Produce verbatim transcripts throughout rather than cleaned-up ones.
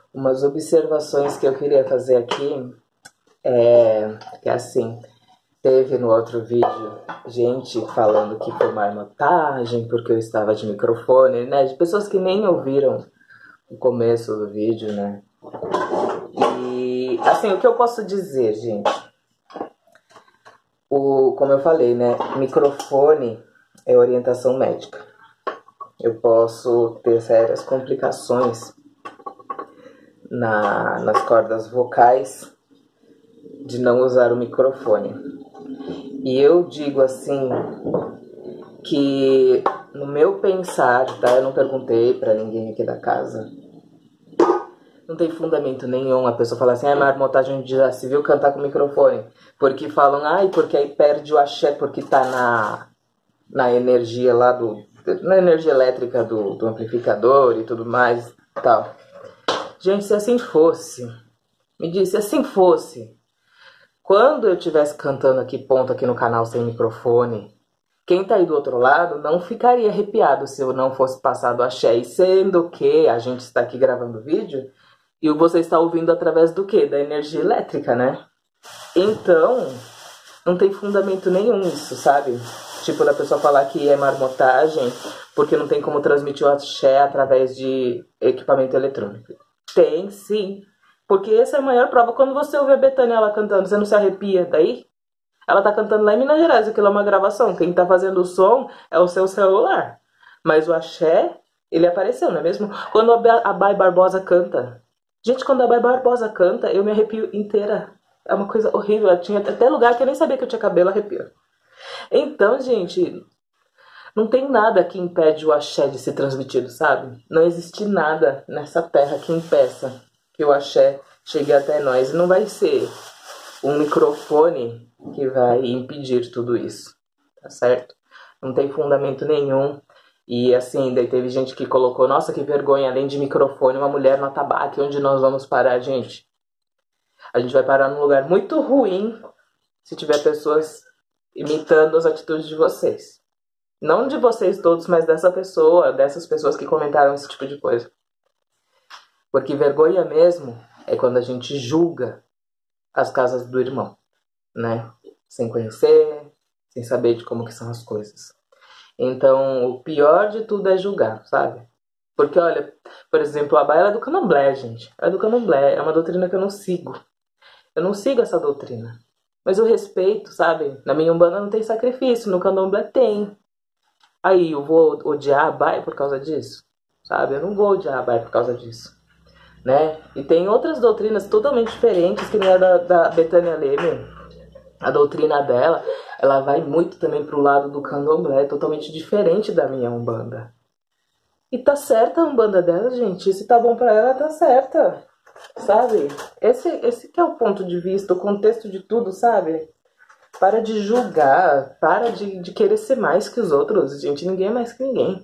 Umas observações que eu queria fazer aqui é que assim, teve no outro vídeo gente falando que foi marmotagem porque eu estava de microfone, né? De pessoas que nem ouviram o começo do vídeo, né? E assim, o que eu posso dizer, gente? O, como eu falei, né? Microfone é orientação médica. Eu posso ter sérias complicações na, nas cordas vocais de não usar o microfone. E eu digo assim que no meu pensar, tá? Eu não perguntei pra ninguém aqui da casa. Não tem fundamento nenhum a pessoa falar assim, ah, marmotagem de já se viu cantar com o microfone. Porque falam, ai, porque aí perde o axé, porque tá na, na energia lá do... na energia elétrica do, do amplificador e tudo mais e tal. Gente, se assim fosse, me diz, se assim fosse, quando eu estivesse cantando aqui ponto aqui no canal sem microfone, quem tá aí do outro lado não ficaria arrepiado se eu não fosse passado axé. E sendo que a gente está aqui gravando vídeo e você está ouvindo através do quê? Da energia elétrica, né? Então, não tem fundamento nenhum isso, sabe? Tipo, da pessoa falar que é marmotagem porque não tem como transmitir o axé através de equipamento eletrônico. Tem, sim. Porque essa é a maior prova. Quando você ouve a Bethânia ela cantando, você não se arrepia daí? Ela tá cantando lá em Minas Gerais, aquilo é uma gravação. Quem tá fazendo o som é o seu celular. Mas o axé, ele apareceu, não é mesmo? Quando a Bai Barbosa canta. Gente, quando a Bai Barbosa canta, eu me arrepio inteira. É uma coisa horrível. Eu tinha até lugar que eu nem sabia que eu tinha cabelo, arrepio. Então, gente, não tem nada que impede o axé de ser transmitido, sabe? Não existe nada nessa terra que impeça que o axé chegue até nós. Não vai ser um microfone que vai impedir tudo isso, tá certo? Não tem fundamento nenhum. E assim, daí teve gente que colocou, nossa, que vergonha, além de microfone, uma mulher no atabaque, onde nós vamos parar, gente? A gente vai parar num lugar muito ruim se tiver pessoas imitando as atitudes de vocês. Não de vocês todos, mas dessa pessoa, dessas pessoas que comentaram esse tipo de coisa. Porque vergonha mesmo é quando a gente julga as casas do irmão, né? Sem conhecer, sem saber de como que são as coisas. Então, o pior de tudo é julgar, sabe? Porque, olha, por exemplo, a Baia é do Candomblé, gente. É do Candomblé, é uma doutrina que eu não sigo. Eu não sigo essa doutrina. Mas eu respeito, sabe? Na minha Umbanda não tem sacrifício, no Candomblé tem. Aí, eu vou odiar a Baia por causa disso? Sabe? Eu não vou odiar a Baia por causa disso. Né? E tem outras doutrinas totalmente diferentes, que nem a da, da Bethânia Leme. A doutrina dela, ela vai muito também pro lado do Candomblé, totalmente diferente da minha Umbanda. E tá certa a Umbanda dela, gente. Se tá bom pra ela, tá certa. Sabe? Esse, esse que é o ponto de vista, o contexto de tudo, sabe? Para de julgar, para de, de querer ser mais que os outros. Gente, ninguém é mais que ninguém.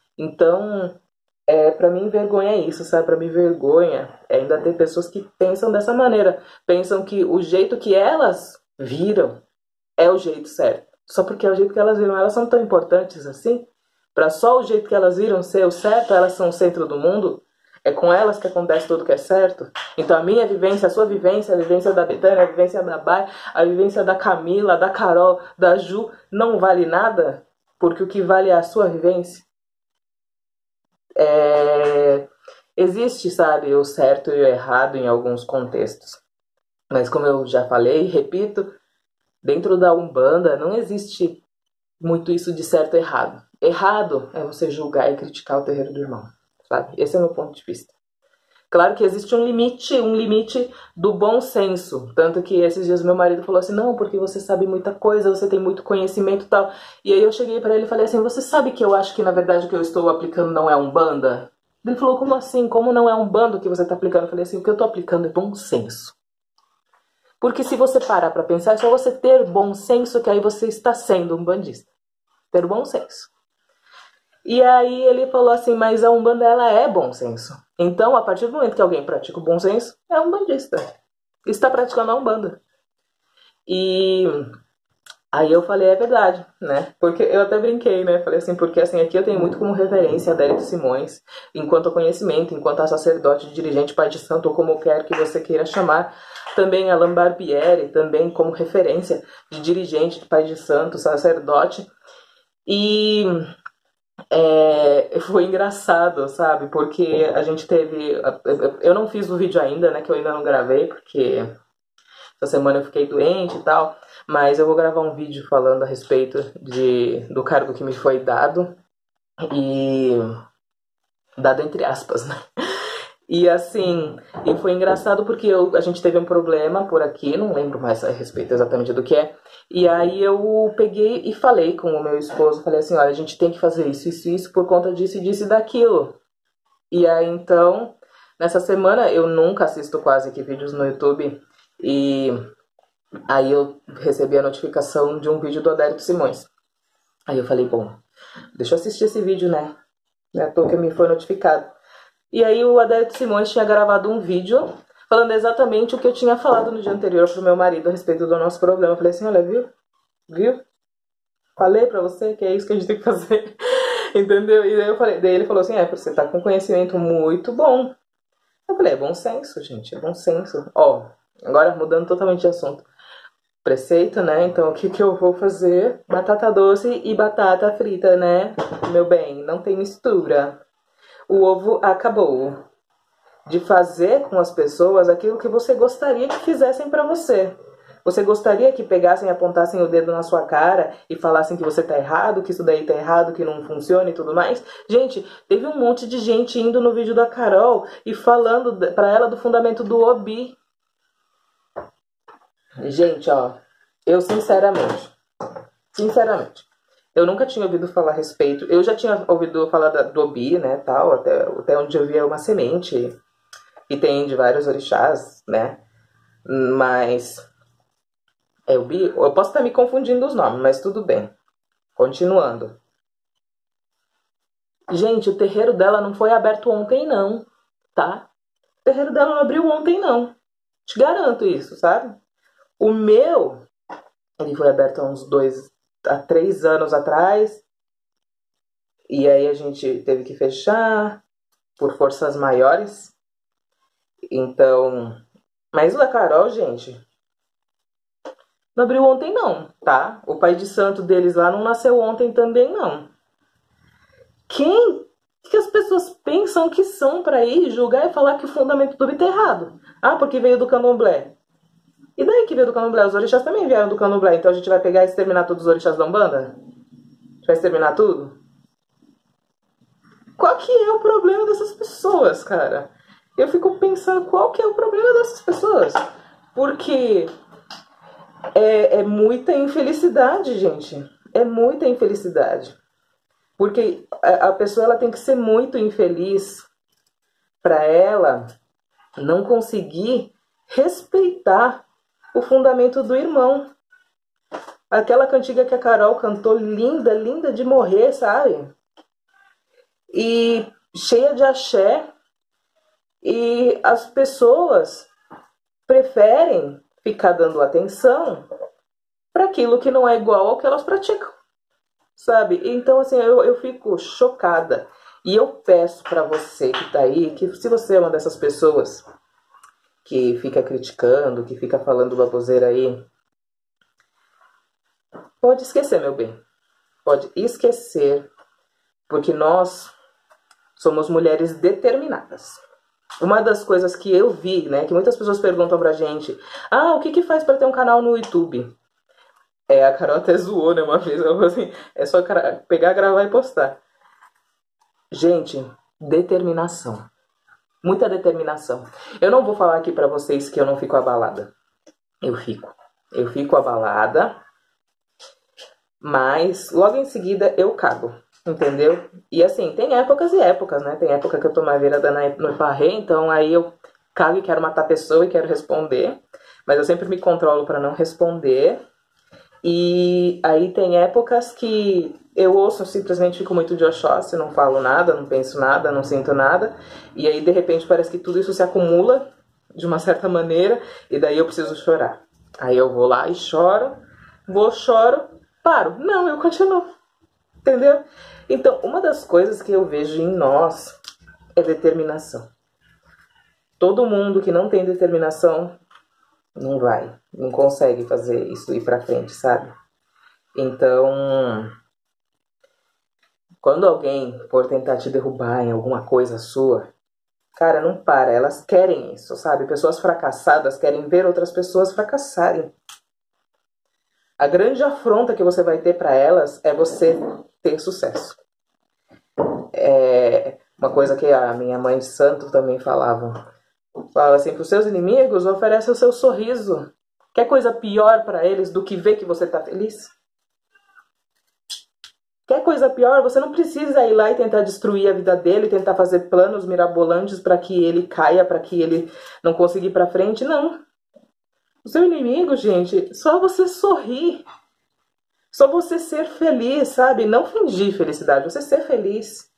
Então, é, pra mim, vergonha é isso, sabe? Pra mim, vergonha é ainda ter pessoas que pensam dessa maneira. Pensam que o jeito que elas viram é o jeito certo. Só porque é o jeito que elas viram. Elas são tão importantes assim? Pra só o jeito que elas viram ser o certo, elas são o centro do mundo? É com elas que acontece tudo que é certo? Então a minha vivência, a sua vivência, a vivência da Bethânia, a vivência da Bai, a vivência da Camila, da Carol, da Ju, não vale nada? Porque o que vale é a sua vivência? É... Existe, sabe, o certo e o errado em alguns contextos. Mas como eu já falei, repito, dentro da Umbanda não existe muito isso de certo e errado. Errado é você julgar e criticar o terreiro do irmão, sabe? Esse é o meu ponto de vista. Claro que existe um limite, um limite do bom senso. Tanto que esses dias meu marido falou assim, não, porque você sabe muita coisa, você tem muito conhecimento e tal. E aí eu cheguei pra ele e falei assim, você sabe que eu acho que na verdade o que eu estou aplicando não é Umbanda? Ele falou, como assim? Como não é Umbanda que você está aplicando? Eu falei assim, o que eu estou aplicando é bom senso. Porque se você parar pra pensar, é só você ter bom senso que aí você está sendo um bandista. Ter bom senso. E aí ele falou assim, mas a Umbanda ela é bom senso. Então, a partir do momento que alguém pratica o bom senso, é um bandista. Está praticando a Umbanda. E Aí eu falei, é verdade, né? Porque eu até brinquei, né? Falei assim, porque assim, aqui eu tenho muito como referência a Adélio Simões, enquanto conhecimento, enquanto a sacerdote, dirigente, pai de santo, ou como quer que você queira chamar. Também Alain Barbieri, também como referência de dirigente, de pai de santo, sacerdote. E é, foi engraçado, sabe? Porque a gente teve... Eu não fiz o vídeo ainda, né? Que eu ainda não gravei, porque essa semana eu fiquei doente e tal. Mas eu vou gravar um vídeo falando a respeito de, do cargo que me foi dado. E... Dado entre aspas, né? E assim, e foi engraçado porque eu, a gente teve um problema por aqui, não lembro mais a respeito exatamente do que é. E aí eu peguei e falei com o meu esposo, falei assim, olha, a gente tem que fazer isso, isso, isso por conta disso e disso e daquilo. E aí então, nessa semana eu nunca assisto quase que vídeos no YouTube. E aí eu recebi a notificação de um vídeo do Adélio Simões. Aí eu falei, bom, deixa eu assistir esse vídeo, né? Não é à toa que me foi notificado. E aí o Adélio Simões tinha gravado um vídeo falando exatamente o que eu tinha falado no dia anterior pro meu marido a respeito do nosso problema. Eu falei assim, olha, viu? Viu? Falei pra você que é isso que a gente tem que fazer. Entendeu? E daí eu falei, daí ele falou assim, é, você tá com conhecimento muito bom. Eu falei, é bom senso, gente, é bom senso. Ó, agora mudando totalmente de assunto. Preceito, né? Então o que que eu vou fazer? Batata doce e batata frita, né? Meu bem, não tem mistura. O ovo acabou de fazer com as pessoas aquilo que você gostaria que fizessem pra você. Você gostaria que pegassem e apontassem o dedo na sua cara e falassem que você tá errado, que isso daí tá errado, que não funciona e tudo mais? Gente, teve um monte de gente indo no vídeo da Carol e falando pra ela do fundamento do Obi. Gente, ó, eu sinceramente, sinceramente, eu nunca tinha ouvido falar a respeito. Eu já tinha ouvido falar da, do Obi, né, tal, até, até onde eu via uma semente. E tem de vários orixás, né? Mas... É Obi? Eu posso estar me confundindo os nomes, mas tudo bem. Continuando. Gente, o terreiro dela não foi aberto ontem, não. Tá? O terreiro dela não abriu ontem, não. Te garanto isso, sabe? O meu... Ele foi aberto há uns dois... Há três anos atrás. E aí a gente teve que fechar por forças maiores. Então... Mas o da Carol, gente... Não abriu ontem não, tá? O pai de santo deles lá não nasceu ontem também, não. Quem que as pessoas pensam que são pra ir julgar e falar que o fundamento do Obi tá errado? Ah, porque veio do candomblé. E daí que veio do candomblé? Os orixás também vieram do candomblé. Então a gente vai pegar e exterminar todos os orixás da Umbanda? A gente vai exterminar tudo? Qual que é o problema dessas pessoas, cara? Eu fico pensando qual que é o problema dessas pessoas. Porque... É, é muita infelicidade, gente. É muita infelicidade. Porque a, a pessoa ela tem que ser muito infeliz para ela não conseguir respeitar o fundamento do irmão. Aquela cantiga que a Carol cantou, linda, linda de morrer, sabe? E cheia de axé. E as pessoas preferem ficar dando atenção para aquilo que não é igual ao que elas praticam, sabe? Então, assim, eu, eu fico chocada. E eu peço para você que tá aí, que se você é uma dessas pessoas que fica criticando, que fica falando baboseira aí, pode esquecer, meu bem. Pode esquecer, porque nós somos mulheres determinadas. Uma das coisas que eu vi, né, que muitas pessoas perguntam pra gente, ah, o que que faz pra ter um canal no YouTube? É, a Carol até zoou, né, uma vez, ela falou assim, é só pegar, gravar e postar. Gente, determinação. Muita determinação. Eu não vou falar aqui pra vocês que eu não fico abalada. Eu fico. Eu fico abalada, mas logo em seguida eu cago. Entendeu? E assim, tem épocas e épocas, né? Tem época que eu tô mais virada no parrê, então aí eu cago e quero matar a pessoa e quero responder. Mas eu sempre me controlo pra não responder. E aí tem épocas que eu ouço, simplesmente fico muito de Oxóssi, não falo nada, não penso nada, não sinto nada. E aí de repente parece que tudo isso se acumula de uma certa maneira e daí eu preciso chorar. Aí eu vou lá e choro. Vou, choro, paro. Não, eu continuo. Entendeu? Então, uma das coisas que eu vejo em nós é determinação. Todo mundo que não tem determinação não vai, não consegue fazer isso ir pra frente, sabe? Então, quando alguém for tentar te derrubar em alguma coisa sua, cara, não para. Elas querem isso, sabe? Pessoas fracassadas querem ver outras pessoas fracassarem. A grande afronta que você vai ter pra elas é você ter sucesso. É uma coisa que a minha mãe de santo também falava. Fala assim, para os seus inimigos, oferece o seu sorriso. Quer coisa pior para eles do que ver que você está feliz? Quer coisa pior? Você não precisa ir lá e tentar destruir a vida dele, tentar fazer planos mirabolantes para que ele caia, para que ele não consiga ir para frente. Não. O seu inimigo, gente, só você sorrir. Só você ser feliz, sabe? Não fingir felicidade, você ser feliz.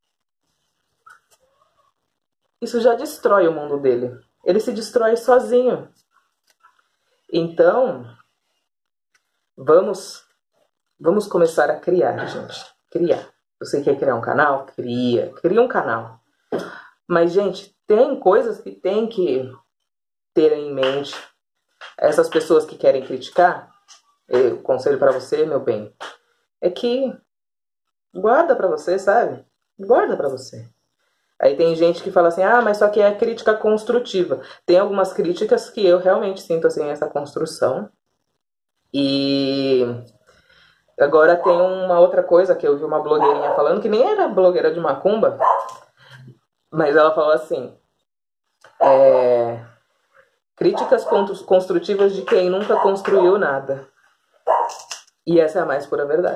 Isso já destrói o mundo dele. Ele se destrói sozinho. Então, vamos, vamos começar a criar, gente. Criar. Você quer criar um canal? Cria. Cria um canal. Mas, gente, tem coisas que tem que ter em mente. Essas pessoas que querem criticar, eu conselho pra você, meu bem, é que guarda pra você, sabe? Guarda pra você. Aí tem gente que fala assim, ah, mas só que é crítica construtiva. Tem algumas críticas que eu realmente sinto, assim, essa construção. E agora tem uma outra coisa que eu vi uma blogueirinha falando, que nem era blogueira de macumba, mas ela falou assim, é, críticas construtivas de quem nunca construiu nada. E essa é a mais pura verdade.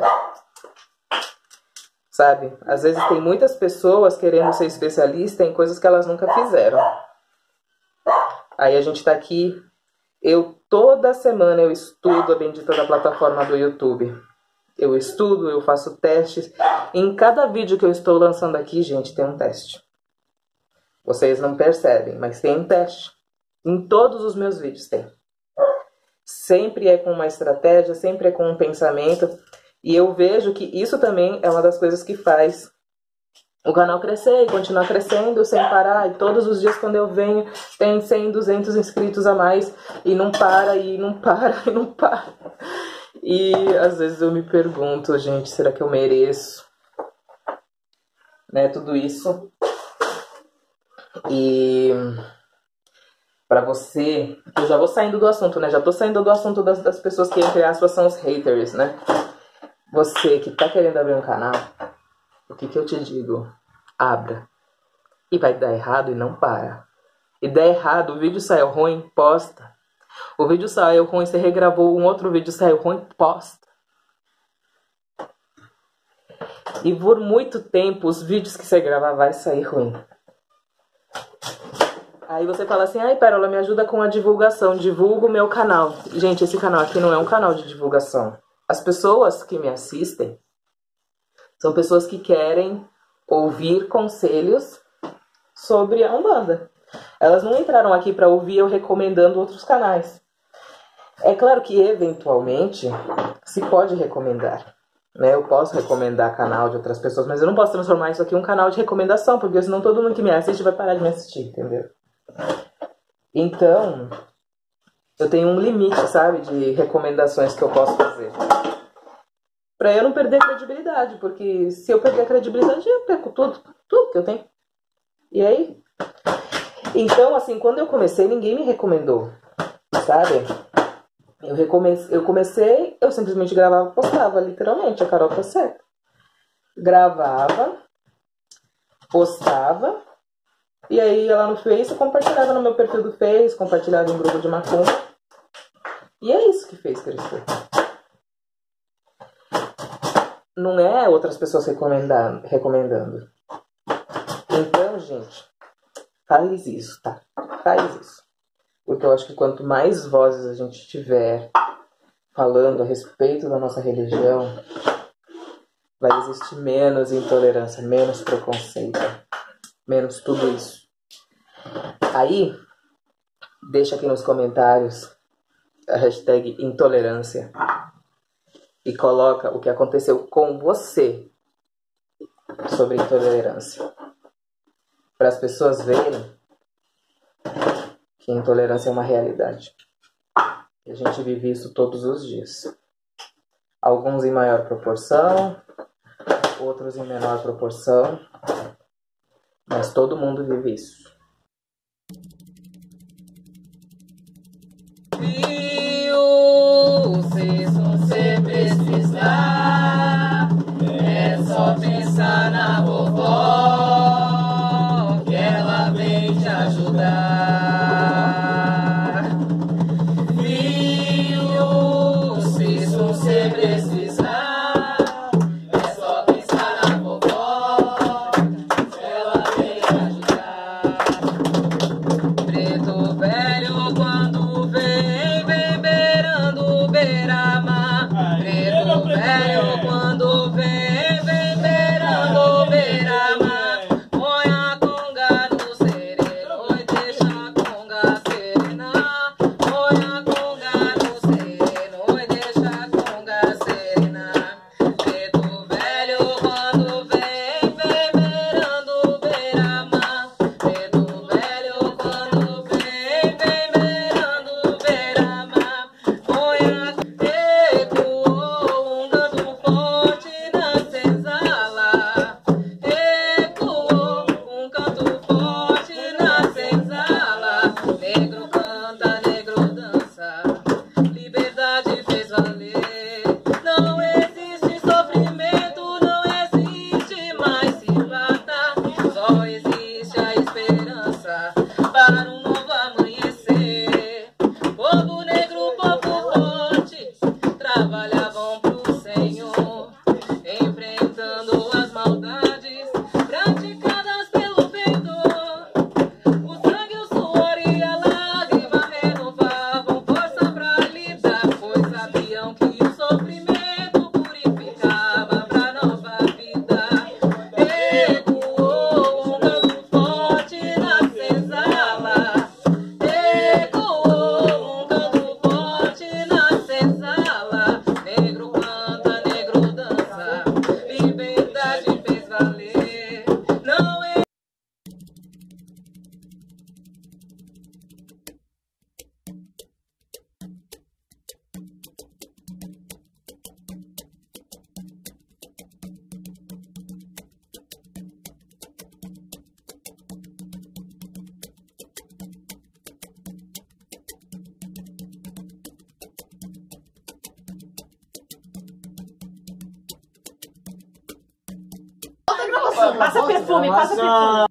Sabe? Às vezes tem muitas pessoas querendo ser especialista em coisas que elas nunca fizeram. Aí a gente tá aqui. Eu, toda semana, eu estudo a bendita da plataforma do YouTube. Eu estudo, eu faço testes. Em cada vídeo que eu estou lançando aqui, gente, tem um teste. Vocês não percebem, mas tem um teste. Em todos os meus vídeos tem. Sempre é com uma estratégia, sempre é com um pensamento. E eu vejo que isso também é uma das coisas que faz o canal crescer e continuar crescendo sem parar. E todos os dias quando eu venho tem cem, duzentos inscritos a mais. E não para, e não para, e não para. E às vezes eu me pergunto, gente, será que eu mereço? Né, tudo isso. E pra você, eu já vou saindo do assunto, né? Já tô saindo do assunto das, das pessoas que, entre aspas, são os haters, né? Você que tá querendo abrir um canal, o que que eu te digo? Abra. E vai dar errado e não para. E der errado, o vídeo saiu ruim, posta. O vídeo saiu ruim, você regravou um outro vídeo, saiu ruim, posta. E por muito tempo, os vídeos que você gravar vai sair ruim. Aí você fala assim, ai, Pérola, me ajuda com a divulgação, divulga o meu canal. Gente, esse canal aqui não é um canal de divulgação. As pessoas que me assistem são pessoas que querem ouvir conselhos sobre a Umbanda. Elas não entraram aqui para ouvir eu recomendando outros canais. É claro que, eventualmente, se pode recomendar. Né? Eu posso recomendar canal de outras pessoas, mas eu não posso transformar isso aqui em um canal de recomendação, porque senão todo mundo que me assiste vai parar de me assistir, entendeu? Então, eu tenho um limite, sabe, de recomendações que eu posso fazer. Pra eu não perder credibilidade, porque se eu perder a credibilidade, eu perco tudo, tudo que eu tenho. E aí? Então, assim, quando eu comecei, ninguém me recomendou, sabe? Eu, recomecei, eu comecei, eu simplesmente gravava e postava, literalmente, a Carol tá certa. Gravava, postava, e aí ia lá no Face, compartilhava no meu perfil do Face, compartilhava em grupo de macumba. E é isso que fez crescer. Não é outras pessoas recomendando. recomendando. Então, gente, faz isso, tá? Faz isso. Porque eu acho que quanto mais vozes a gente tiver falando a respeito da nossa religião, vai existir menos intolerância, menos preconceito, menos tudo isso. Aí, deixa aqui nos comentários a hashtag intolerância. e coloca o que aconteceu com você sobre intolerância. Para as pessoas verem que intolerância é uma realidade. E a gente vive isso todos os dias. Alguns em maior proporção, outros em menor proporção, mas todo mundo vive isso. Viu, se você precisar, é só pensar na vovó, que ela vem te ajudar. Viu, se você precisar, é só pensar na vovó, que ela vem te ajudar. Preto velho quando vem, vem beirando beira-mar. Preto velho quando vem, vem beirando beira-mar. Põe a conga no sereno e deixa a conga serenar. Põe a conga no sereno e deixa a conga serenar. Preto velho quando vem, vem beirando beira-mar. Preto velho quando vem, vem beirando beira-mar. Põe a ecoou um canto forte na senzala. Ecoou um canto forte na senzala. Negro canta, negro dança, liberdade fez valer. Não existe sofrimento, não existe mais cilada. Só existe a esperança para um novo amanhecer. Povo negro, povo forte, trabalhavam pro Senhor, enfrentando as maldades praticadas pelo ventor. O sangue, o suor e a lágrima renovavam força pra lidar, pois sabiam que o sofrimento purificava pra nova vida. Ecoou um canto forte na senzala. Ecoou um canto forte na senzala. Negro canta, negro dança, liberdade fez valer. Não é Passa perfume, passa perfume.